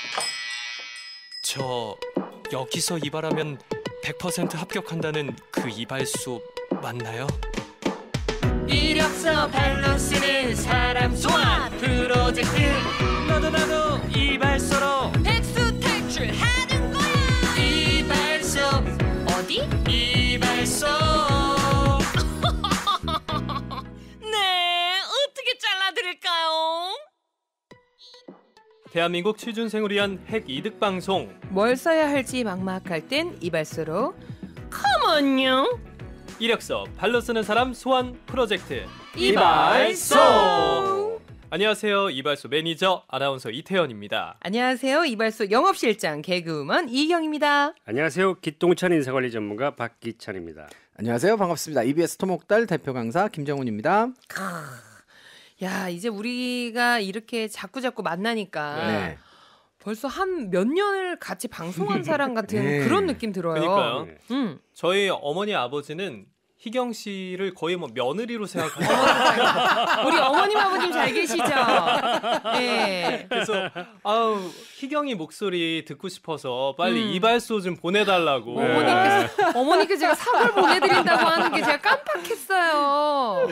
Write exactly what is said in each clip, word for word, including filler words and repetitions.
저 여기서 이발하면 백 퍼센트 합격한다는 그 이발소 맞나요? 이력서 발로 쓰는 사람 소환 프로젝트. 나도 나도 이발소로 백수 탈출하는 거야. 이발소 어디? 이발소. 네, 어떻게 잘라드릴까요? 대한민국 취준생을 위한 핵 이득 방송. 뭘 써야 할지 막막할 땐 이발소로 컴온요. 이력서 발로 쓰는 사람 소환 프로젝트 이발소. 안녕하세요. 이발소 매니저 아나운서 이태현입니다. 안녕하세요. 이발소 영업실장 개그우먼 이경입니다. 안녕하세요. 기똥찬 인사관리 전문가 박기찬입니다. 안녕하세요. 반갑습니다. 이비에스 토목달 대표 강사 김정훈입니다. 야, 이제 우리가 이렇게 자꾸자꾸 만나니까 네. 벌써 한 몇 년을 같이 방송한 사람 같은 네. 그런 느낌 들어요. 그러니까요. 네. 음. 저희 어머니 아버지는 희경 씨를 거의 뭐 며느리로 생각하고 우리 어머님 아버님 잘 계시죠? 네. 그래서 아우 희경이 목소리 듣고 싶어서 빨리 음. 이발소 좀 보내달라고. 네. 어머니께서 어머니께 제가 사골 보내드린다고 하는 게 제가 깜빡했어요.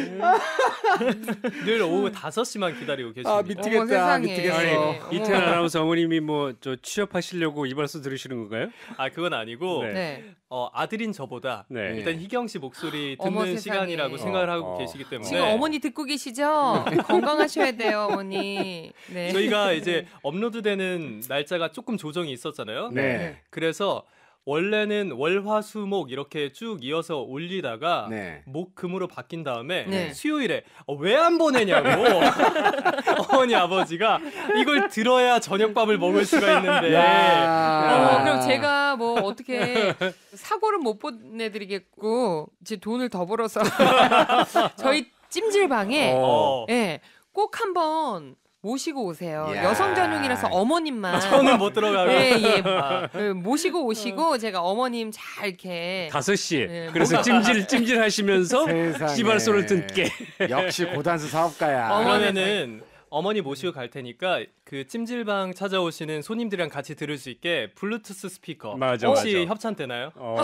늘 오후 다섯 시만 기다리고 계십니다. 아 어머, 미치겠다. 세상에. 미치겠어. 아니, 어머. 이태현 아나운서 어머님이 뭐 저 취업하시려고 이발소 들으시는 건가요? 아 그건 아니고 네. 네. 어, 아들인 저보다 네. 일단 희경 씨 목소리 듣는 어머, 세상에. 시간이라고 생각을 하고 어, 어. 계시기 때문에 지금 어머니 듣고 계시죠? 건강하셔야 돼요, 어머니. 네. 저희가 이제 업로드되는 날짜가 조금 조정이 있었잖아요. 네. 그래서 원래는 월화수목 이렇게 쭉 이어서 올리다가 네. 목금으로 바뀐 다음에 네. 수요일에 어, 왜 안 보내냐고 어머니 아버지가 이걸 들어야 저녁밥을 먹을 수가 있는데 야. 어, 그럼 제가 뭐 어떻게 사고를 못 보내드리겠고 제 돈을 더 벌어서 저희 찜질방에 어, 예, 꼭 한번 모시고 오세요. 야. 여성 전용이라서 어머님만 저는 못 들어가고 예, 예. 아, 예, 모시고 오시고 제가 어머님 잘 이렇게 다섯 시. 네, 그래서 찜질 찜질 하시면서 세상에. 이발소를 듣게. 역시 고단수 사업가야. 어머. 그러면은 어머니 모시고 갈 테니까 그 찜질방 찾아오시는 손님들이랑 같이 들을 수 있게 블루투스 스피커 맞아, 혹시 맞아. 협찬되나요? 어.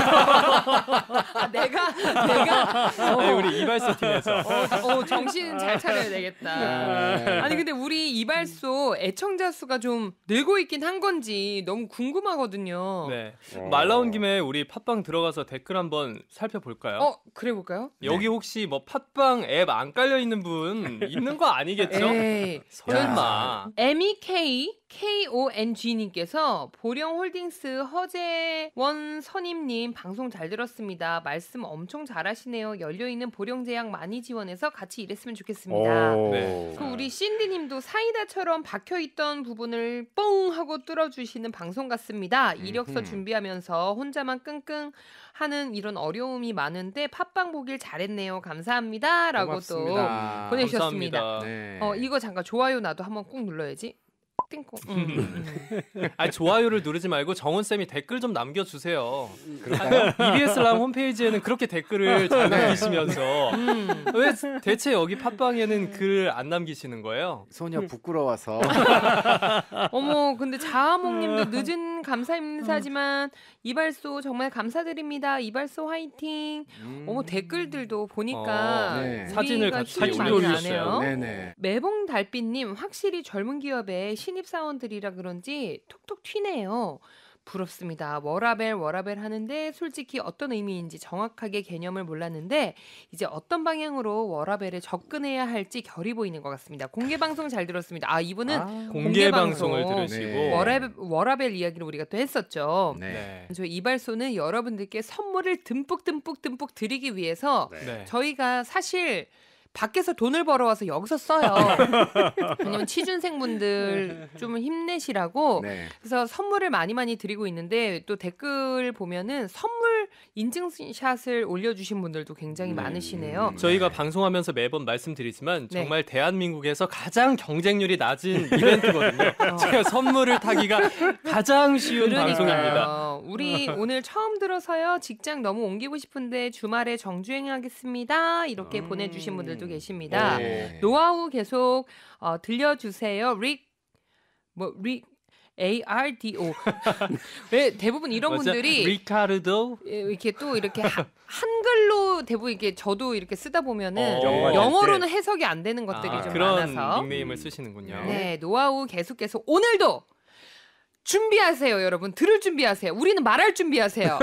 아, 내가 내가 어, 아니, 우리 이발소 팀에서 어, 어, 정신 잘 차려야 되겠다. 네. 아니 근데 우리 이발소 애청자 수가 좀 늘고 있긴 한 건지 너무 궁금하거든요. 네. 어. 말 나온 김에 우리 팟빵 들어가서 댓글 한번 살펴볼까요? 어, 그래 볼까요? 여기 혹시 뭐 팟빵 앱 안 깔려 있는 분 있는 거 아니겠죠? 에이. 설마. 에미케이 케이오엔지님께서 보령홀딩스 허재원 선임님 방송 잘 들었습니다. 말씀 엄청 잘하시네요. 열려있는 보령제약 많이 지원해서 같이 일했으면 좋겠습니다. 오. 네. 그 우리 신디님도 사이다처럼 박혀있던 부분을 뽕 하고 뚫어주시는 방송 같습니다. 이력서 음흠. 준비하면서 혼자만 끙끙 하는 이런 어려움이 많은데 팟빵 보길 잘했네요. 감사합니다. 라고 고맙습니다. 또 보내주셨습니다. 감사합니다. 네. 어, 이거 잠깐 좋아요 나도 한번 꼭 눌러야지. 띵콩. 음, 음. 아니, 좋아요를 누르지 말고 정훈쌤이 댓글 좀 남겨주세요. 그럴까요? 이비에스 람 홈페이지에는 그렇게 댓글을 잘 남기시면서 음. 왜 대체 여기 팟빵에는 글을 안 남기시는 거예요? 소녀 부끄러워서. 어머, 근데 자아몽님도 늦은 감사 인사지만 이발소 정말 감사드립니다. 이발소 화이팅. 음. 어머, 댓글들도 보니까 어, 네. 우리가 사진을 같이 힘이 많이 올려주셨어요. 나네요. 네네. 매봉 달빛님 확실히 젊은 기업의 신입 사원들이라 그런지 톡톡 튀네요. 부럽습니다. 워라벨 워라벨 하는데 솔직히 어떤 의미인지 정확하게 개념을 몰랐는데 이제 어떤 방향으로 워라벨에 접근해야 할지 결이 보이는 것 같습니다. 공개 방송 잘 들었습니다. 아, 이분은 아, 공개 공개 방송을 방송. 들으시고 네. 워라벨, 워라벨 이야기를 우리가 또 했었죠. 네. 네. 저희 이발소는 여러분들께 선물을 듬뿍 듬뿍 듬뿍 드리기 위해서 네. 네. 저희가 사실 밖에서 돈을 벌어와서 여기서 써요. 왜냐면 취준생분들 좀 힘내시라고. 네. 그래서 선물을 많이 많이 드리고 있는데 또 댓글 보면은 선물 인증샷을 올려주신 분들도 굉장히 음, 많으시네요. 음. 저희가 네. 방송하면서 매번 말씀드리지만 네. 정말 대한민국에서 가장 경쟁률이 낮은 이벤트거든요. 어. 제가 선물을 타기가 가장 쉬운 방송입니다. 그러니까요. 우리 오늘 처음 들어서요. 직장 너무 옮기고 싶은데 주말에 정주행하겠습니다. 이렇게 음. 보내주신 분들도 계십니다. 네. 노하우 계속 어, 들려주세요. 릭, 뭐 릭, 에이 알 디 오. 왜 대부분 이런 맞아? 분들이 리카르도 예, 이렇게 또 이렇게 하, 한글로 대부분 이게 저도 이렇게 쓰다 보면은 어, 영어로는 해석이 안 되는 것들이 아, 좀 그런 많아서 닉네임을 쓰시는군요. 네, 노하우 계속해서 오늘도 준비하세요, 여러분. 들을 준비하세요. 우리는 말할 준비하세요.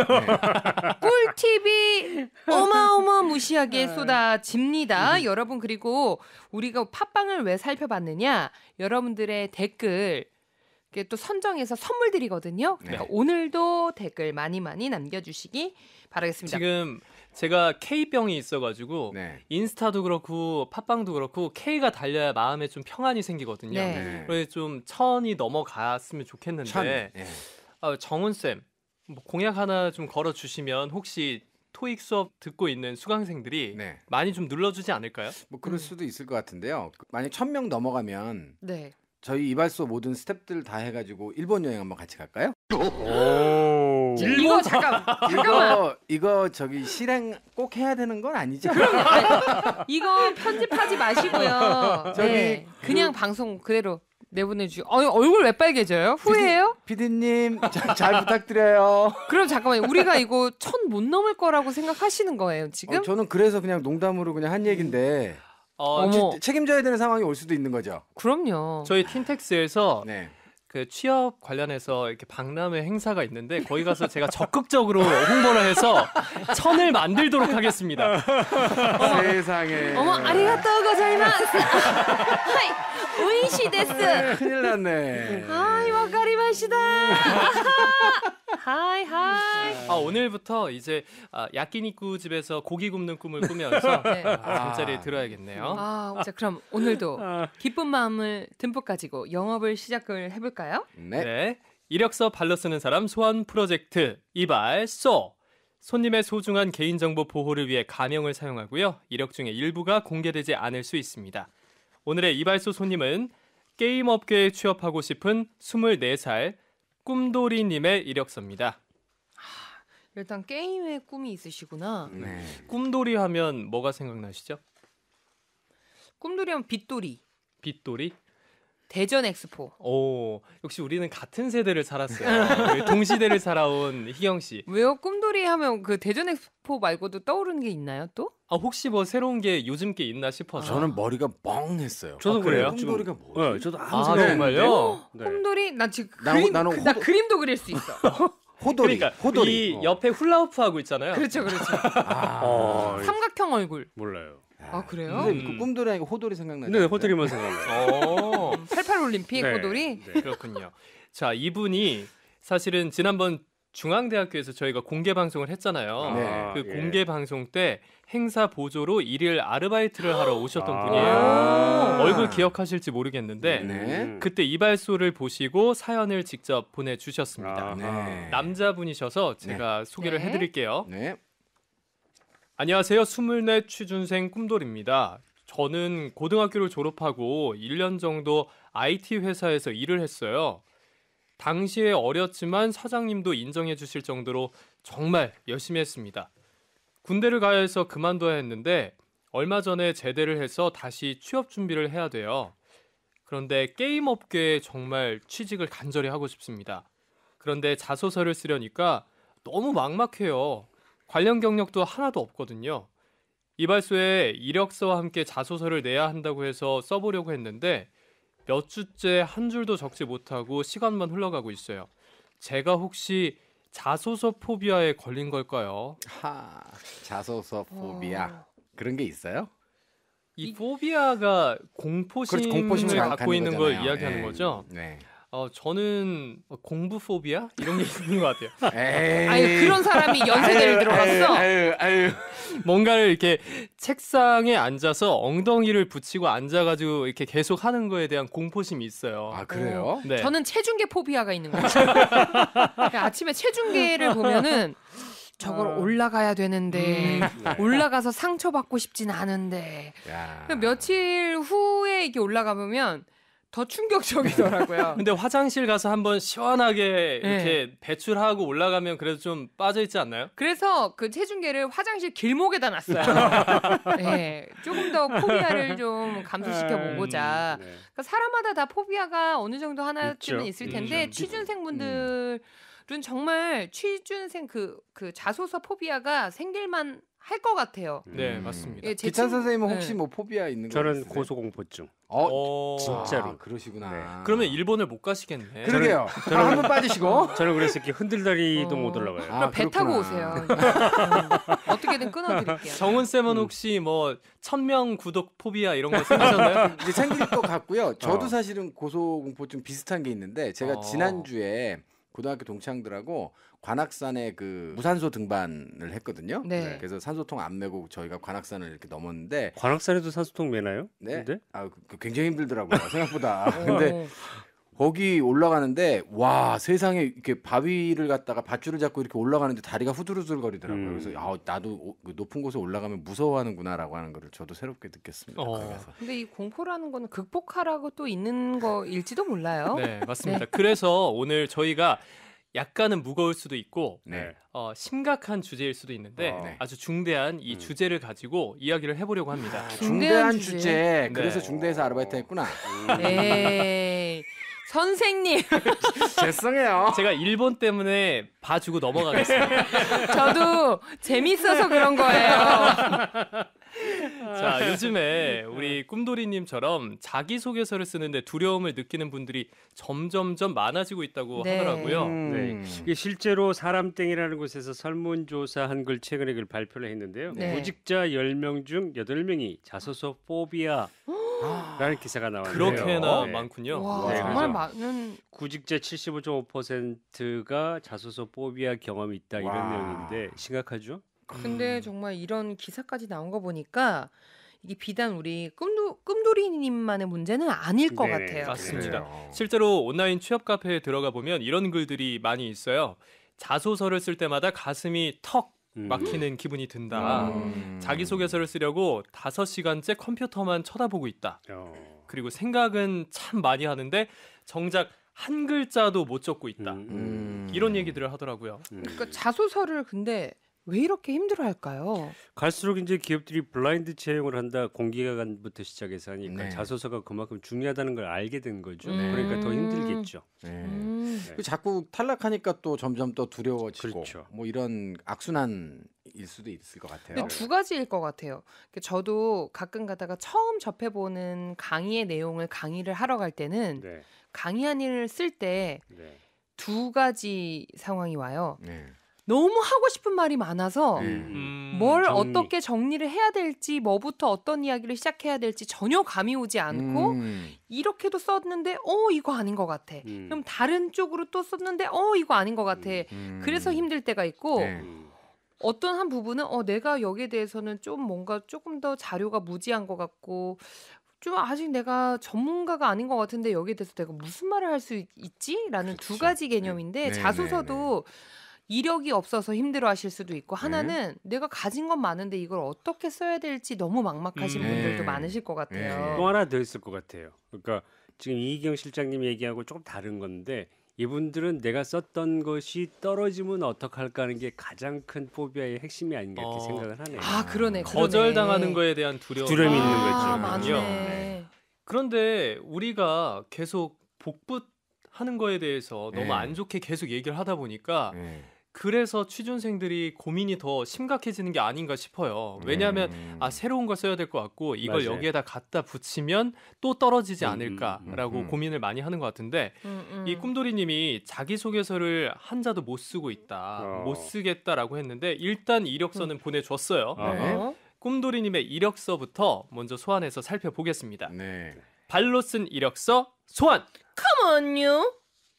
꿀팁이 어마어마무시하게 쏟아집니다. 여러분, 그리고 우리가 팟빵을 왜 살펴봤느냐? 여러분들의 댓글 이렇게 또 선정해서 선물 드리거든요. 그러니까 네. 오늘도 댓글 많이 많이 남겨주시기 바라겠습니다. 지금 제가 K병이 있어가지고 네. 인스타도 그렇고 팟빵도 그렇고 K가 달려야 마음에 좀 평안이 생기거든요. 네. 네. 그래서 좀 천이 넘어갔으면 좋겠는데 천. 예. 아, 정훈 쌤 뭐 공약 하나 좀 걸어주시면 혹시 토익 수업 듣고 있는 수강생들이 네. 많이 좀 눌러주지 않을까요? 뭐 그럴 음. 수도 있을 것 같은데요. 만약 천 명 넘어가면 네. 저희 이발소 모든 스태프들 다 해가지고 일본 여행 한번 같이 갈까요? 오. 이거 잠깐 잠깐만. 이거 이거 저기 실행 꼭 해야 되는 건 아니죠? 이거 편집하지 마시고요. 저기 네, 그- 그냥 방송 그대로 내보내주고. 어, 얼굴 왜 빨개져요? 후회해요? 피디님 잘, 잘 부탁드려요. 그럼 잠깐만요. 우리가 이거 천 못 넘을 거라고 생각하시는 거예요 지금? 어, 저는 그래서 그냥 농담으로 그냥 한 얘긴데 어, 어머. 지- 책임져야 되는 상황이 올 수도 있는 거죠. 그럼요. 저희 틴텍스에서 네. 그 취업 관련해서 이렇게 박람회 행사가 있는데 거기 가서 제가 적극적으로 홍보를 해서 천을 만들도록 하겠습니다. 세상에. 어머 아리가또 고자이마스. 하이 오이시 데스. 큰일 났네. 하이 와카리마시다. 하이 하이. 아, 오늘부터 이제 아, 야끼니쿠 집에서 고기 굽는 꿈을 꾸면서 네. 아, 잠자리에 들어야겠네요. 아, 자 그럼 오늘도 기쁜 마음을 듬뿍 가지고 영업을 시작을 해볼까요? 네. 네. 이력서 발로 쓰는 사람 소환 프로젝트 이발소. 손님의 소중한 개인정보 보호를 위해 가명을 사용하고요. 이력 중에 일부가 공개되지 않을 수 있습니다. 오늘의 이발소 손님은 게임 업계에 취업하고 싶은 스물네 살 꿈돌이님의 이력서입니다. 일단 게임에 꿈이 있으시구나. 네. 꿈돌이 하면 뭐가 생각나시죠? 꿈돌이 하면 빗돌이. 빗돌이? 대전 엑스포. 오, 역시 우리는 같은 세대를 살았어요. 동시대를 살아온 희경 씨. 왜요? 꿈돌이 하면 그 대전 엑스포 말고도 떠오르는 게 있나요 또? 아, 혹시 뭐 새로운 게 요즘 게 있나 싶어서. 저는 머리가 멍했어요. 저도 아, 그래요? 그래요. 꿈돌이가 지금. 뭐지? 네, 저도 아무 아, 생각 정말요? 네. 꿈돌이? 나 지금 나는- 그림, 나는 그, 나 호도- 그림도 그릴 수 있어. 호돌이. 그러니까 호돌이. 이 옆에 훌라후프 하고 있잖아요. 그렇죠, 그렇죠. 아. 어, 삼각형 얼굴. 몰라요. 아 그래요? 선생님, 음. 그 꿈돌이 아니고 호돌이 생각나요? 네, 호텔이만 생각나요. 어, 팔십팔 올림픽 네, 호돌이. 네. 그렇군요. 자, 이분이 사실은 지난번 중앙대학교에서 저희가 공개 방송을 했잖아요. 네. 그 예. 공개 방송 때 행사 보조로 일일 아르바이트를 하러 오셨던 아. 분이에요. 아. 얼굴 기억하실지 모르겠는데 네. 음. 그때 이발소를 보시고 사연을 직접 보내주셨습니다. 아. 네. 남자분이셔서 제가 소개를 네. 해드릴게요. 네. 안녕하세요. 스물네 취준생 꿈돌입니다. 저는 고등학교를 졸업하고 일 년 정도 아이티 회사에서 일을 했어요. 당시에 어렸지만 사장님도 인정해 주실 정도로 정말 열심히 했습니다. 군대를 가야 해서 그만둬야 했는데 얼마 전에 제대를 해서 다시 취업 준비를 해야 돼요. 그런데 게임 업계에 정말 취직을 간절히 하고 싶습니다. 그런데 자소서를 쓰려니까 너무 막막해요. 관련 경력도 하나도 없거든요. 이발소에 이력서와 함께 자소서를 내야 한다고 해서 써보려고 했는데 몇 주째 한 줄도 적지 못하고 시간만 흘러가고 있어요. 제가 혹시 자소서 포비아에 걸린 걸까요? 하. 자소서 포비아. 어. 그런 게 있어요? 이 포비아가 공포심을 그렇죠. 공포심을 갖고 갖는 있는 걸 거잖아요. 이야기하는 네. 거죠. 네. 어, 저는 공부 포비아 이런 게 있는 것 같아요. 에이. 아니 그런 사람이 연세대를 들어갔어. 아유, 아유. 뭔가를 이렇게 책상에 앉아서 엉덩이를 붙이고 앉아가지고 이렇게 계속 하는 거에 대한 공포심이 있어요. 아, 그래요? 네. 저는 체중계 포비아가 있는 거예요. 그러니까 아침에 체중계를 보면은 저걸 올라가야 되는데 올라가서 상처받고 싶진 않은데 야. 며칠 후에 이렇게 올라가 보면 더 충격적이더라고요. 근데 화장실 가서 한번 시원하게 네. 이렇게 배출하고 올라가면 그래도 좀 빠져 있지 않나요? 그래서 그 체중계를 화장실 길목에다 놨어요. 네, 조금 더 포비아를 좀 감소시켜 보고자. 네. 그러니까 사람마다 다 포비아가 어느 정도 하나쯤은 있죠. 있을 텐데 있죠. 취준생분들은 정말 취준생 그, 그 자소서 포비아가 생길만 할 것 같아요. 네, 음. 맞습니다. 예, 제 기찬 친- 선생님은 네. 혹시 뭐 포비아 있는 거 저는 있으세요? 고소공포증. 어, 어, 진짜로. 아, 그러시구나. 네. 그러면 일본을 못 가시겠네. 그러게요. 저는 한번 빠지시고. 저는 그래서 이렇게 흔들다리도 어. 못 올라가요. 그럼 아, 배 타고 그렇구나. 오세요. 음, 어떻게든 끊어드릴게요. 정은 쌤은 혹시 뭐 천명 구독 포비아 이런 거 생기셨나요? 이제 생길 것 같고요. 저도 어. 사실은 고소공포증 비슷한 게 있는데 제가 어. 지난주에 고등학교 동창들하고 관악산에 그 무산소 등반을 했거든요. 네. 그래서 산소통 안 메고 저희가 관악산을 이렇게 넘었는데 관악산에도 산소통 매나요? 네. 근데? 아, 그- 그 굉장히 힘들더라고요. 생각보다. 근데 어. 거기 올라가는데 와 세상에 이렇게 바위를 갖다가 밧줄을 잡고 이렇게 올라가는데 다리가 후들후들거리더라고요. 음. 그래서 아, 나도 오- 그 높은 곳에 올라가면 무서워하는구나라고 하는 거를 저도 새롭게 느꼈습니다. 어. 거기 가서. 근데 이 공포라는 거는 극복하라고 또 있는 거일지도 몰라요. 네, 맞습니다. 그래서 오늘 저희가 약간은 무거울 수도 있고 네. 어, 심각한 주제일 수도 있는데 어. 네. 아주 중대한 이 음. 주제를 가지고 이야기를 해보려고 합니다. 중대한 중대한 주제. 주제. 그래서 네. 중대에서 아르바이트 했구나. 에이, 선생님, 죄송해요. 제가 일본 때문에 봐주고 넘어가겠습니다. 저도 재밌어서 그런 거예요. 자, 요즘에 우리 꿈돌이님처럼 자기소개서를 쓰는데 두려움을 느끼는 분들이 점점점 많아지고 있다고 네. 하더라고요. 음. 이게 실제로 사람땡이라는 곳에서 설문조사한 걸 최근에 그걸 발표를 했는데요. 네. 구직자 열 명 중 여덟 명이 자소서 포비아라는 아, 기사가 나왔네요. 그렇게나 네. 많군요. 와, 네, 정말 그래서 많은. 구직자 칠십오 점 오 퍼센트가 자소서 포비아 경험이 있다 이런 와. 내용인데 심각하죠? 근데 정말 이런 기사까지 나온 거 보니까 이게 비단 우리 꿈도 꿈돌이님만의 문제는 아닐 것 네네. 같아요. 맞습니다. 그래요. 실제로 온라인 취업 카페에 들어가 보면 이런 글들이 많이 있어요. 자소서를 쓸 때마다 가슴이 턱 음. 막히는 기분이 든다. 음. 자기소개서를 쓰려고 다섯 시간째 컴퓨터만 쳐다보고 있다. 어. 그리고 생각은 참 많이 하는데 정작 한 글자도 못 적고 있다. 음, 음. 음. 이런 얘기들을 하더라고요. 음. 그러니까 자소서를 근데 왜 이렇게 힘들어할까요? 갈수록 이제 기업들이 블라인드 채용을 한다 공기가간부터 시작해서 하니까 네. 자소서가 그만큼 중요하다는 걸 알게 된 거죠. 네. 그러니까 더 음. 힘들겠죠. 네. 음. 그 자꾸 탈락하니까 또 점점 또 두려워지고 그렇죠. 뭐 이런 악순환일 수도 있을 것 같아요. 근데 두 가지일 것 같아요. 그러니까 저도 가끔 가다가 처음 접해보는 강의의 내용을 강의를 하러 갈 때는 네. 강의안을 쓸 때 두 네. 가지 상황이 와요. 네. 너무 하고 싶은 말이 많아서 네. 음, 뭘 정리. 어떻게 정리를 해야 될지 뭐부터 어떤 이야기를 시작해야 될지 전혀 감이 오지 않고 음. 이렇게도 썼는데 어 이거 아닌 것 같아. 음. 그럼 다른 쪽으로 또 썼는데 어 이거 아닌 것 같아. 음. 그래서 힘들 때가 있고 네. 음. 어떤 한 부분은 어 내가 여기에 대해서는 좀 뭔가 조금 더 자료가 무지한 것 같고 좀 아직 내가 전문가가 아닌 것 같은데 여기에 대해서 내가 무슨 말을 할 수 있지?라는 두 그렇죠. 가지 개념인데 네, 자소서도 이력이 없어서 힘들어하실 수도 있고 하나는 내가 가진 건 많은데 이걸 어떻게 써야 될지 너무 막막하신 음. 분들도 네. 많으실 것 같아요. 또 하나 더 있을 것 같아요. 그러니까 지금 이희경 실장님 얘기하고 조금 다른 건데 이분들은 내가 썼던 것이 떨어지면 어떡할까 하는 게 가장 큰 포비아의 핵심이 아닌가 이렇게 어. 생각을 하네요. 아 그러네. 그러네. 거절당하는 거에 대한 두려움. 두려움이 있는 아, 거죠. 맞네. 네. 그런데 우리가 계속 복붙하는 거에 대해서 너무 네. 안 좋게 계속 얘기를 하다 보니까 네. 그래서 취준생들이 고민이 더 심각해지는 게 아닌가 싶어요. 왜냐하면 음. 아 새로운 걸 써야 될 것 같고 이걸 맞아요. 여기에다 갖다 붙이면 또 떨어지지 음, 않을까라고 음, 음. 고민을 많이 하는 것 같은데 음, 음. 이 꿈돌이님이 자기소개서를 한자도 못 쓰고 있다, 어. 못 쓰겠다라고 했는데 일단 이력서는 보내줬어요. 아. 네. 어? 꿈돌이님의 이력서부터 먼저 소환해서 살펴보겠습니다. 네. 발로 쓴 이력서 소환! 컴온요.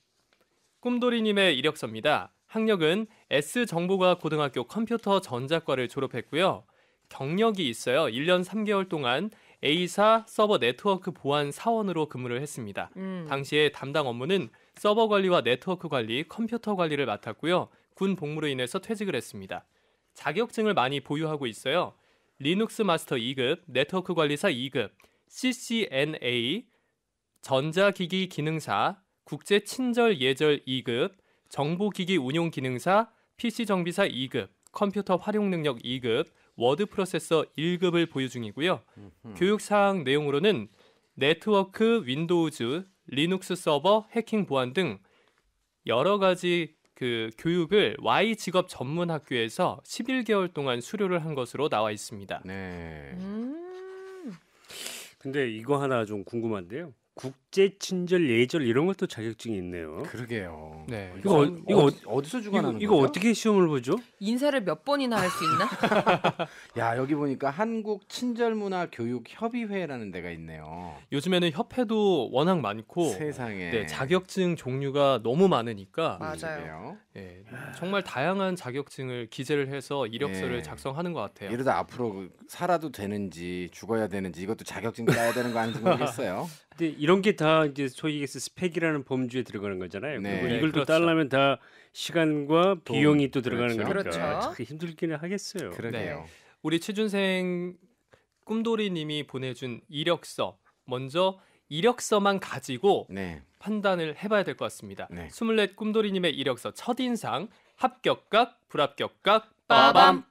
꿈돌이님의 이력서입니다. 학력은 S정보과학 고등학교 컴퓨터 전자과를 졸업했고요. 경력이 있어요. 일 년 삼 개월 동안 A사 서버 네트워크 보안 사원으로 근무를 했습니다. 음. 당시에 담당 업무는 서버 관리와 네트워크 관리, 컴퓨터 관리를 맡았고요. 군 복무로 인해서 퇴직을 했습니다. 자격증을 많이 보유하고 있어요. 리눅스 마스터 이 급, 네트워크 관리사 이 급, 씨씨엔에이, 전자기기 기능사, 국제 친절 예절 이 급, 정보기기 운용 기능사, 피씨 정비사 이 급, 컴퓨터 활용 능력 이 급, 워드 프로세서 일 급을 보유 중이고요. 음흠. 교육 사항 내용으로는 네트워크, 윈도우즈, 리눅스 서버, 해킹 보안 등 여러 가지 그 교육을 Y 직업 전문 학교에서 십일 개월 동안 수료를 한 것으로 나와 있습니다. 네. 음. 근데 이거 하나 좀 궁금한데요. 국제 친절 예절 이런 것도 자격증이 있네요. 그러게요. 네. 이거 어- 이거 어디, 어디서 이거, 주관하는 이거 거죠? 어떻게 시험을 보죠? 인사를 몇 번이나 할 수 있나? 야 여기 보니까 한국 친절문화 교육 협의회라는 데가 있네요. 요즘에는 협회도 워낙 많고 세상에. 네, 자격증 종류가 너무 많으니까 맞아요. 그러게요. 예, 정말 다양한 자격증을 기재를 해서 이력서를 네. 작성하는 것 같아요. 이러다 앞으로 그 살아도 되는지 죽어야 되는지 이것도 자격증 따야 되는 거 아닌지 모르겠어요. 근데 이런 게 다 이제 소위 얘기해서 스펙이라는 범주에 들어가는 거잖아요. 네. 그리고 네, 이걸 또 그렇죠. 따려면 다 시간과 돈, 비용이 또 들어가는 그렇죠. 거니까 그렇죠. 참 힘들기는 하겠어요. 그러게요. 우리 취준생 꿈돌이님이 보내준 이력서, 먼저 이력서만 가지고 네. 판단을 해봐야 될 것 같습니다. 네. 스물넷 꿈돌이님의 이력서 첫인상, 합격각, 불합격각, 빠밤. 빠밤.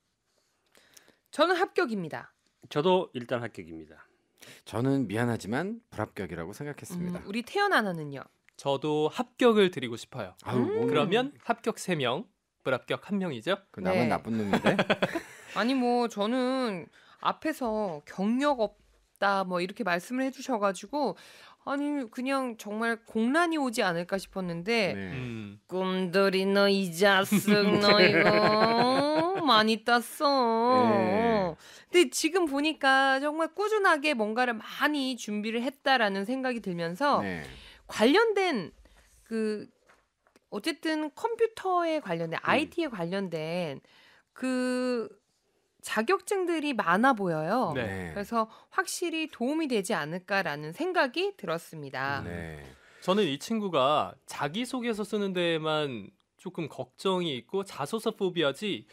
저는 합격입니다. 저도 일단 합격입니다. 저는 미안하지만 불합격이라고 생각했습니다. 음, 우리 태연 아나는요. 저도 합격을 드리고 싶어요. 아유, 뭐, 그러면 합격 세 명, 불합격 한 명이죠? 그 나만 네. 나쁜 놈인데. 아니 뭐 저는 앞에서 경력 없다 뭐 이렇게 말씀을 해주셔가지고 아니 그냥 정말 공란이 오지 않을까 싶었는데 네. 음. 꿈들이 너 이 자식 너 이거 많이 땄어. 네. 근데 지금 보니까 정말 꾸준하게 뭔가를 많이 준비를 했다라는 생각이 들면서 네. 관련된 그 어쨌든 컴퓨터에 관련된 아이티에 관련된 그 자격증들이 많아 보여요. 네. 네. 그래서 확실히 도움이 되지 않을까라는 생각이 들었습니다. 네. 저는 이 친구가 자기소개서 쓰는 데에만 조금 걱정이 있고 자소서 포비아지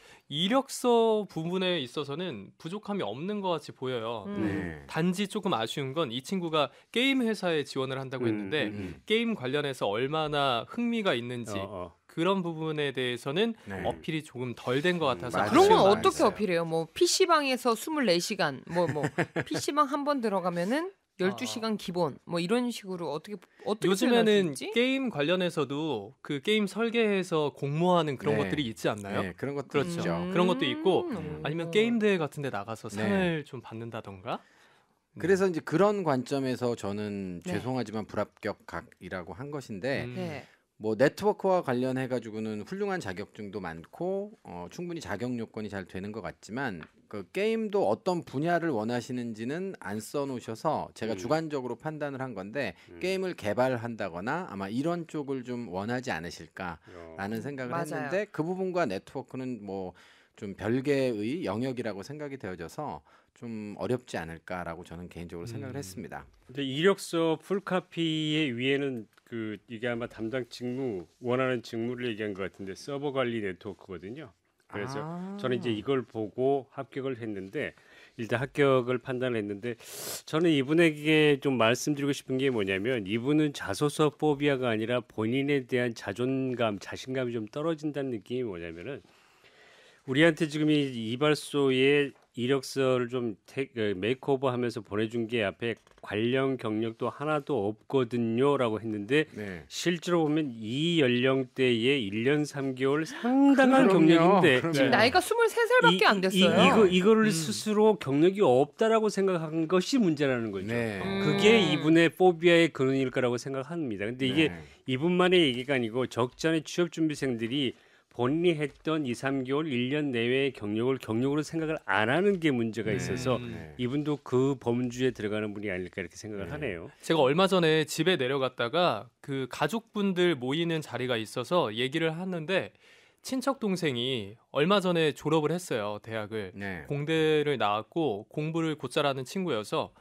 이력서 부분에 있어서는 부족함이 없는 것 같이 보여요. 음. 네. 단지 조금 아쉬운 건 이 친구가 게임 회사에 지원을 한다고 음, 했는데 음. 게임 관련해서 얼마나 흥미가 있는지 어, 어. 그런 부분에 대해서는 네. 어필이 조금 덜 된 것 같아서 맞아요. 그런 건 아쉬운 마음이 어떻게 있어요. 어필해요? 뭐 피시방에서 스물네 시간 뭐 뭐 피시방 한 번 들어가면은 열두 시간 기본 뭐 이런 식으로 어떻게 어떻게 요즘에는 표현할 수 있지? 게임 관련해서도 그 게임 설계해서 공모하는 그런 네. 것들이 있지 않나요? 네, 그런 것도 그렇죠. 있죠. 그런 것도 있고 음. 아니면 게임 대회 같은 데 나가서 네. 상을 좀 받는다던가. 네. 그래서 이제 그런 관점에서 저는 네. 죄송하지만 불합격각이라고 한 것인데 음. 네. 뭐 네트워크와 관련해 가지고는 훌륭한 자격증도 많고 어, 충분히 자격 요건이 잘 되는 것 같지만 그 게임도 어떤 분야를 원하시는지는 안 써놓으셔서 제가 음. 주관적으로 판단을 한 건데 음. 게임을 개발한다거나 아마 이런 쪽을 좀 원하지 않으실까라는 어. 생각을 맞아요. 했는데 그 부분과 네트워크는 뭐 좀 별개의 영역이라고 생각이 되어져서 좀 어렵지 않을까라고 저는 개인적으로 생각을 음. 했습니다. 근데 이력서 풀카피의 위에는 그 이게 아마 담당 직무 원하는 직무를 얘기한 것 같은데 서버 관리 네트워크거든요. 그래서 아. 저는 이제 이걸 보고 합격을 했는데 일단 합격을 판단했는데 저는 이분에게 좀 말씀드리고 싶은 게 뭐냐면 이분은 자소서 포비아가 아니라 본인에 대한 자존감, 자신감이 좀 떨어진다는 느낌이 뭐냐면은 우리한테 지금 이 이발소에 이력서를 좀 테, 그, 메이크오버하면서 보내준 게 앞에 관련 경력도 하나도 없거든요라고 했는데 네. 실제로 보면 이 연령대에 일 년 삼 개월 상당한 그럼요. 경력인데 그럼요. 지금 나이가 스물세 살밖에 안 됐어요. 이, 이거 이거를 음. 스스로 경력이 없다라고 생각한 것이 문제라는 거죠. 네. 음. 그게 이분의 포비아의 근원일 거라고 생각합니다. 근데 이게 네. 이분만의 얘기가 아니고 적지 않은 취업 준비생들이 본인이 했던 이, 삼 개월, 일 년 내외의 경력을 경력으로 생각을 안 하는 게 문제가 네. 있어서 음. 네. 이분도 그 범주에 들어가는 분이 아닐까 이렇게 생각을 네. 하네요. 제가 얼마 전에 집에 내려갔다가 그 가족분들 모이는 자리가 있어서 얘기를 하는데 친척 동생이 얼마 전에 졸업을 했어요. 대학을. 네. 공대를 나왔고 공부를 곧잘 하는 친구여서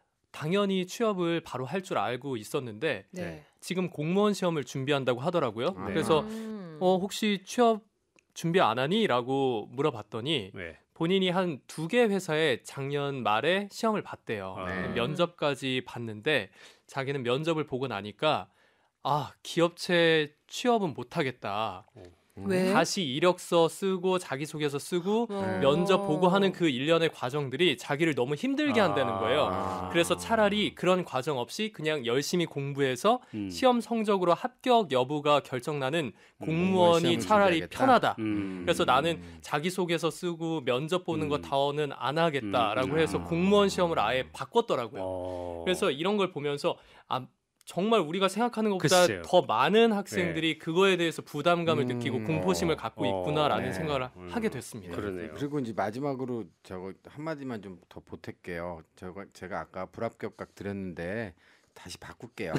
당연히 취업을 바로 할 줄 알고 있었는데 네. 지금 공무원 시험을 준비한다고 하더라고요. 아. 그래서 음. 어, 혹시 취업 준비 안 하니? 라고 물어봤더니 네. 본인이 한 두 개 회사에 작년 말에 시험을 봤대요. 아. 네. 면접까지 봤는데 자기는 면접을 보고 나니까 아 기업체 취업은 못하겠다. 왜? 다시 이력서 쓰고 자기소개서 쓰고 어. 면접 보고 하는 그 일련의 과정들이 자기를 너무 힘들게 한다는 거예요. 아. 그래서 차라리 그런 과정 없이 그냥 열심히 공부해서 음. 시험 성적으로 합격 여부가 결정나는 공무원이 시험을 차라리 준비하겠다. 편하다. 음. 그래서 나는 자기소개서 쓰고 면접 보는 거 음. 더는 안 하겠다라고 음. 해서 아. 공무원 시험을 아예 바꿨더라고요. 어. 그래서 이런 걸 보면서 아 정말 우리가 생각하는 것보다 글쎄요. 더 많은 학생들이 그거에 대해서 부담감을 음. 느끼고 공포심을 갖고 어. 있구나라는 네. 생각을 음. 하게 됐습니다. 그러네요. 그리고 이제 마지막으로 저거 한 마디만 좀 더 보탤게요. 저거 제가 아까 불합격각 드렸는데 다시 바꿀게요.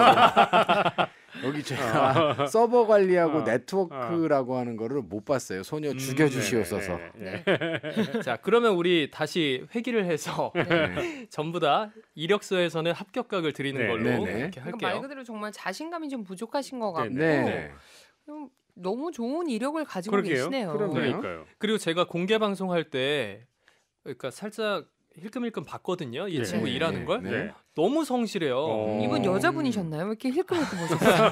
여기 제가 서버 관리하고 어. 네트워크라고 하는 거를 못 봤어요. 소녀 음, 죽여주시옵소서. 네, 네, 네. 자, 그러면 우리 다시 회기를 해서 네. 전부 다 이력서에서는 합격각을 드리는 네. 걸로 네, 네. 이렇게 그러니까 말 할게요. 그대로 정말 자신감이 좀 부족하신 것 같고 네, 네. 음, 너무 좋은 이력을 가지고 그러게요. 계시네요. 그럼요. 그러니까요. 그리고 제가 공개 방송할 때 그러니까 살짝 힐끔힐끔 봤거든요. 이 네. 친구 네, 일하는 네, 걸 네. 너무 성실해요. 어. 이분 여자분이셨나요? 왜 이렇게 힐끔힐끔 보셨어요?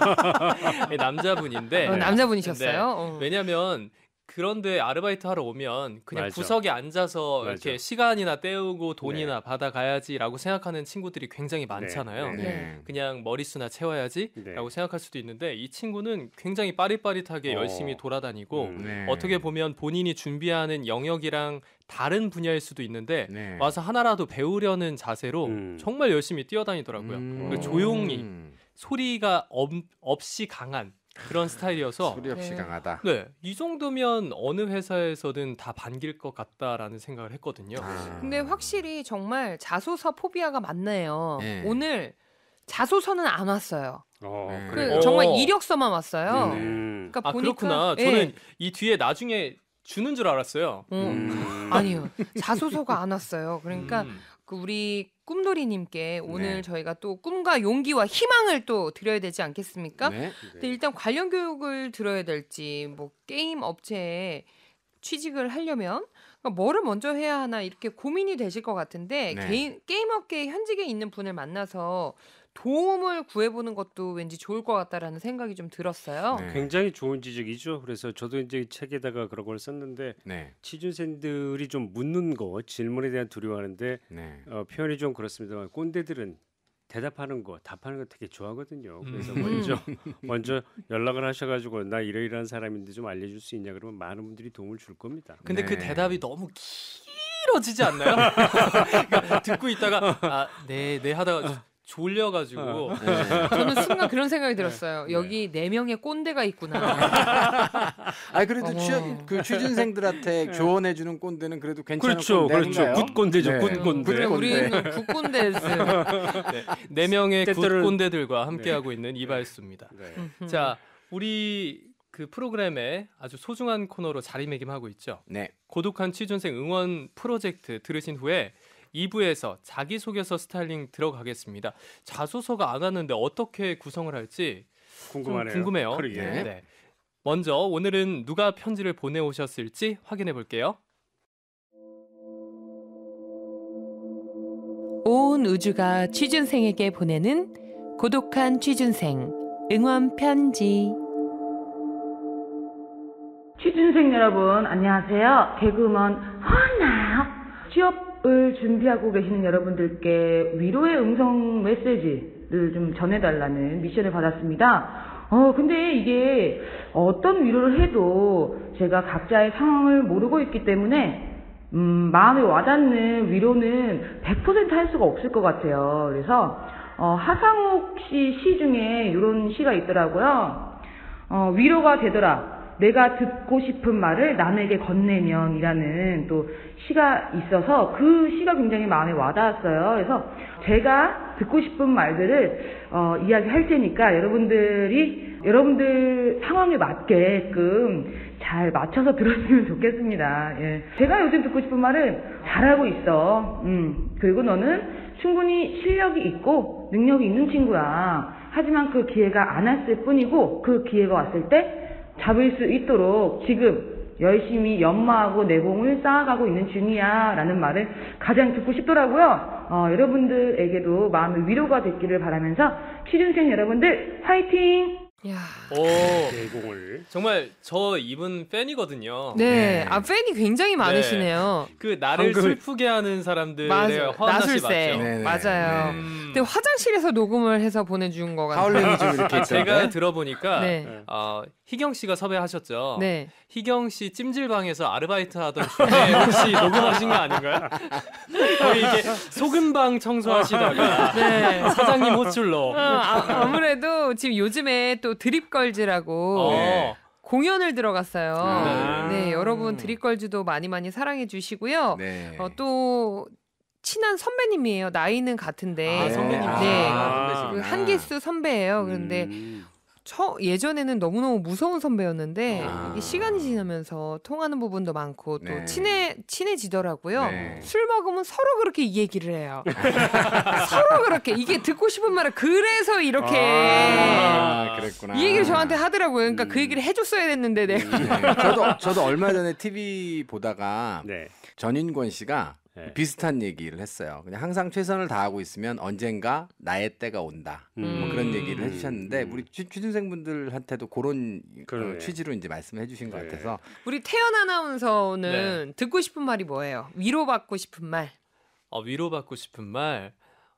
네, 남자분인데 어, 남자분이셨어요? 네. 어. 왜냐하면 그런데 아르바이트 하러 오면 그냥 맞아. 구석에 앉아서 맞아. 이렇게 시간이나 때우고 돈이나 받아가야지라고 생각하는 친구들이 굉장히 네. 많잖아요. 네. 네. 그냥 머리수나 채워야지라고 네. 생각할 수도 있는데 이 친구는 굉장히 빠릿빠릿하게 어. 열심히 돌아다니고 음. 네. 어떻게 보면 본인이 준비하는 영역이랑 다른 분야일 수도 있는데 네. 와서 하나라도 배우려는 자세로 음. 정말 열심히 뛰어다니더라고요. 음. 그리고 조용히 음. 소리가 없, 없이 강한 그런 스타일이어서 소리 없이 네. 강하다. 네, 이 정도면 어느 회사에서든 다 반길 것 같다라는 생각을 했거든요. 아. 근데 확실히 정말 자소서 포비아가 많네요. 네. 오늘 자소서는 안 왔어요. 어, 네. 그 그래요. 어. 정말 이력서만 왔어요. 네. 음. 그러니까 아 보니까 그렇구나. 예. 저는 이 뒤에 나중에 주는 줄 알았어요. 어, 음. 아니요. 자소서가 안 왔어요. 그러니까 음. 그 우리 꿈돌이님께 오늘 네. 저희가 또 꿈과 용기와 희망을 또 드려야 되지 않겠습니까? 네. 근데 일단 관련 교육을 들어야 될지 뭐 게임 업체에 취직을 하려면 그러니까 뭐를 먼저 해야 하나 이렇게 고민이 되실 것 같은데 네. 개인, 게임 업계 현직에 있는 분을 만나서 도움을 구해보는 것도 왠지 좋을 것 같다라는 생각이 좀 들었어요. 네. 굉장히 좋은 지적이죠. 그래서 저도 이제 책에다가 그런 걸 썼는데 네. 취준생들이 좀 묻는 거 질문에 대한 두려워하는데 네. 어, 표현이 좀 그렇습니다만 꼰대들은 대답하는 거, 답하는 거 되게 좋아하거든요. 그래서 음. 먼저 먼저 연락을 하셔가지고 나 이러이러한 사람인데 좀 알려줄 수 있냐 그러면 많은 분들이 도움을 줄 겁니다. 근데 그 네. 대답이 너무 길어지지 않나요? 그러니까 듣고 있다가 아, 네, 네 하다가 졸려가지고 네. 저는 순간 그런 생각이 들었어요. 여기 네 명의 꼰대가 있구나. 아 그래도 어머. 취, 그 취준생들한테 조언해 주는 꼰대는 그래도 괜찮은 그렇죠, 꼰대 그렇죠. 아닌가요? 굿꼰대죠, 네. 굿꼰대. 그래, 굿꼰대. 우리는 굿꼰대스. 네, 네 명의 때때로는- 굿꼰대들과 함께하고 있는 이바였습니다. 네. 자, 우리 그 프로그램에 아주 소중한 코너로 자리매김하고 있죠. 네. 고독한 취준생 응원 프로젝트 들으신 후에 이 부에서 자기소개서 스타일링 들어가겠습니다. 자소서가 안 왔는데 어떻게 구성을 할지 좀 궁금하네요. 궁금해요. 그러게. 네. 네. 먼저 오늘은 누가 편지를 보내오셨을지 확인해 볼게요. 온 우주가 취준생에게 보내는 고독한 취준생 응원 편지. 취준생 여러분 안녕하세요. 개그우먼 허나요. 취업을 준비하고 계시는 여러분들께 위로의 음성 메시지를 좀 전해달라는 미션을 받았습니다. 어 근데 이게 어떤 위로를 해도 제가 각자의 상황을 모르고 있기 때문에 음, 마음에 와닿는 위로는 백 퍼센트 할 수가 없을 것 같아요. 그래서 어, 하상욱 씨 시 중에 이런 시가 있더라고요. 어, 위로가 되더라. 내가 듣고 싶은 말을 남에게 건네면 이라는 또 시가 있어서 그 시가 굉장히 마음에 와닿았어요. 그래서 제가 듣고 싶은 말들을 어, 이야기할 테니까 여러분들이 여러분들 상황에 맞게끔 잘 맞춰서 들었으면 좋겠습니다. 예. 제가 요즘 듣고 싶은 말은 잘하고 있어. 음. 그리고 너는 충분히 실력이 있고 능력이 있는 친구야. 하지만 그 기회가 안 왔을 뿐이고 그 기회가 왔을 때 잡을 수 있도록 지금 열심히 연마하고 내공을 쌓아가고 있는 중이야 라는 말을 가장 듣고 싶더라고요. 어, 여러분들에게도 마음의 위로가 됐기를 바라면서 취준생 여러분들 화이팅! 야. 오, 내공을 정말 저 이분 팬이거든요. 네. 네. 아 팬이 굉장히 많으시네요. 그 나를 방금- 슬프게 하는 사람들의 맞아. 허한나 씨 나술세. 맞죠? 네네. 맞아요. 네. 음, 근데 화장실에서 녹음을 해서 보내준 거 같아요. 하울랭이 좀 이렇게 있던데. 제가 들어보니까 네. 어, 희경 씨가 섭외하셨죠. 네. 희경 씨 찜질방에서 아르바이트 하던 중에 혹시 녹음하신 거 아닌가요? 거의 이게 소금방 청소하시다가 네. 사장님 호출로. 어, 아, 아무래도 지금 요즘에 또 드립걸즈라고 어. 공연을 들어갔어요. 아. 네, 여러분 드립걸즈도 많이 많이 사랑해 주시고요. 네. 어, 또 친한 선배님이에요. 나이는 같은데. 아, 선배님. 네. 아, 그 한기수 선배예요. 그런데 음. 처, 예전에는 너무너무 무서운 선배였는데 아. 이게 시간이 지나면서 통하는 부분도 많고 또 네. 친해 친해지더라고요. 네. 술 먹으면 서로 그렇게 이 얘기를 해요. 서로 그렇게 이게 듣고 싶은 말을 그래서 이렇게 아, 그랬구나. 이 얘기를 저한테 하더라고요. 그러니까 그 얘기를 해줬어야 됐는데 내가 네. 저도 저도 얼마 전에 티비 보다가 네. 전인권 씨가 네. 비슷한 얘기를 했어요. 그냥 항상 최선을 다하고 있으면 언젠가 나의 때가 온다. 뭐 음. 그런 얘기를 해주셨는데 음. 우리 취, 취준생분들한테도 그런 그러네. 어, 취지로 이제 말씀해 주신 것 네. 같아서 우리 태연 아나운서는 듣고 싶은 말이 뭐예요? 위로받고 싶은 말. 어, 위로받고 싶은 말.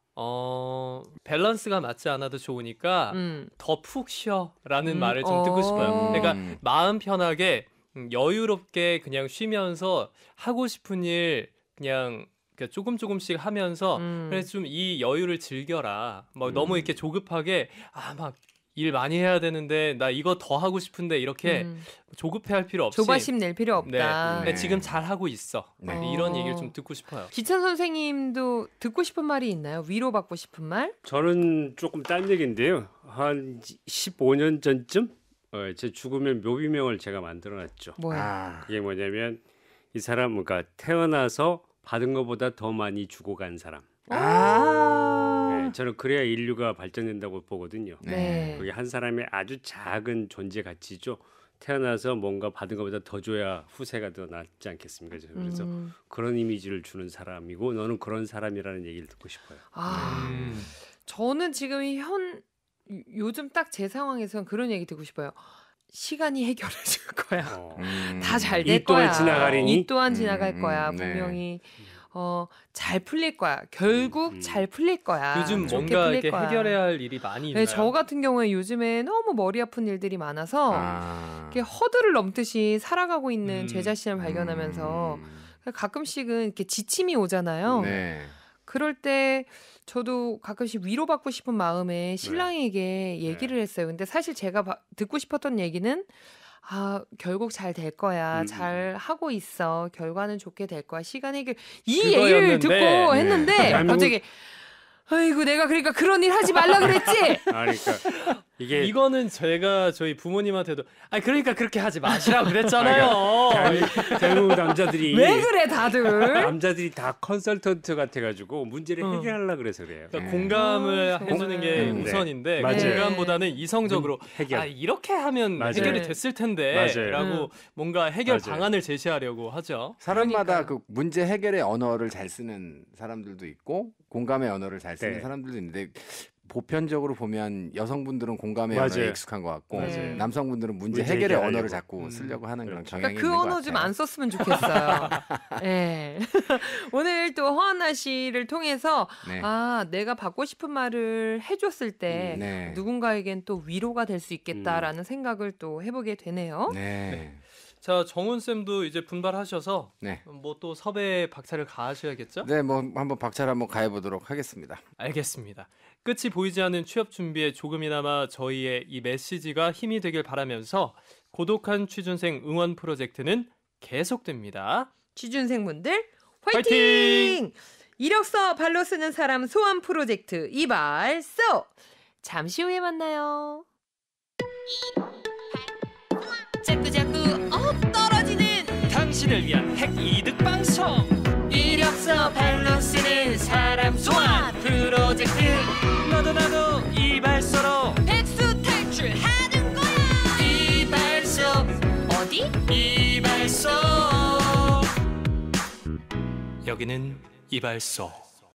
어, 밸런스가 맞지 않아도 좋으니까 음. 더 푹 쉬어라는 음, 말을 좀 어. 듣고 싶어요. 그러니까 음. 마음 편하게 음, 여유롭게 그냥 쉬면서 하고 싶은 일 그냥 그러니까 조금 조금씩 하면서 음. 그래서 좀 이 여유를 즐겨라. 뭐 음. 너무 이렇게 조급하게 아 막 일 많이 해야 되는데 나 이거 더 하고 싶은데 이렇게 음. 조급해할 필요 없이 조바심 낼 필요 없다. 근데 네. 지금 잘 하고 있어. 네. 네, 이런 어. 얘기를 좀 듣고 싶어요. 기찬 선생님도 듣고 싶은 말이 있나요? 위로받고 싶은 말? 저는 조금 딴 얘기인데요. 한 십오 년 전쯤 어, 제 죽으면 묘비명을 제가 만들어놨죠. 뭐야? 아, 그게 뭐냐면 이 사람 그러니까 태어나서 받은 것보다 더 많이 주고 간 사람. 아, 네, 저는 그래야 인류가 발전된다고 보거든요. 네. 그게 한 사람의 아주 작은 존재 가치죠. 태어나서 뭔가 받은 것보다 더 줘야 후세가 더 낫지 않겠습니까? 그래서 음. 그런 이미지를 주는 사람이고 너는 그런 사람이라는 얘기를 듣고 싶어요. 아, 음. 저는 지금 현 요- 요즘 딱 제 상황에서는 그런 얘기 듣고 싶어요. 시간이 해결해 줄 거야. 어. 음. 다 잘 이 될 또한 거야. 지나가리니? 이 또한 음, 지나갈 음, 거야. 네. 분명히 어, 잘 풀릴 거야. 결국 음. 잘 풀릴 거야. 요즘 좋게 뭔가 풀릴 이렇게 거야. 해결해야 할 일이 많이 있나요? 네, 저 같은 경우에 요즘에 너무 머리 아픈 일들이 많아서 아. 이렇게 허들을 넘듯이 살아가고 있는 음. 제 자신을 발견하면서 음. 가끔씩은 이렇게 지침이 오잖아요. 네. 그럴 때 저도 가끔씩 위로받고 싶은 마음에 신랑에게 얘기를 했어요. 근데 사실 제가 바- 듣고 싶었던 얘기는 아 결국 잘 될 거야. 음. 잘 하고 있어. 결과는 좋게 될 거야. 시간 해결 이 그거였는데. 얘기를 듣고 네. 했는데 대한민국- 갑자기 아이고 내가 그러니까 그런 일 하지 말라 그랬지. 아, 그러니까 이게 이거는 제가 저희 부모님한테도 아 그러니까 그렇게 하지 마시라고 그랬잖아요. 대한민국, 대한민국 남자들이 왜 그래 다들? 남자들이 다 컨설턴트 같아가지고 문제를 어. 해결하려고 그래서 그래요. 그러니까 네. 공감을 아, 해주는 게 음, 네. 우선인데 맞아요. 공감보다는 이성적으로 해결. 아 이렇게 하면 맞아요. 해결이 됐을 텐데라고 맞아요. 음. 뭔가 해결 맞아요. 방안을 제시하려고 하죠. 사람마다 그러니까요. 그 문제 해결의 언어를 잘 쓰는 사람들도 있고 공감의 언어를 잘 쓰는 네. 사람들도 있는데 보편적으로 보면 여성분들은 공감의 맞아요. 언어에 익숙한 것 같고 맞아요. 남성분들은 문제, 문제 해결의 해결하려고. 언어를 자꾸 음. 쓰려고 하는 그런 그렇죠. 경향이 그러니까 그 있는 것 언어 같아요. 좀 안 썼으면 좋겠어요. 네. 오늘 또 허한나 씨를 통해서 네. 아 내가 받고 싶은 말을 해줬을 때 네. 누군가에겐 또 위로가 될 수 있겠다라는 생각을 또 해보게 되네요. 네. 자 정훈 쌤도 이제 분발하셔서 네. 뭐 또 섭외 박차를 가하셔야겠죠? 네, 뭐 한번 박차를 한번 가해 보도록 하겠습니다. 알겠습니다. 끝이 보이지 않는 취업 준비에 조금이나마 저희의 이 메시지가 힘이 되길 바라면서 고독한 취준생 응원 프로젝트는 계속됩니다. 취준생분들 화이팅! 화이팅! 이력서 발로 쓰는 사람 소환 프로젝트 이발소 잠시 후에 만나요. 자꾸자꾸 업 떨어지는 당신을 위한 핵 이득 방송. 이력서 발로 쓰는 사람 소환 프로젝트 나도 나도 이발소로 백수 탈출하는 거야. 이발소 어디? 이발소 이발소. 여기는 이발소.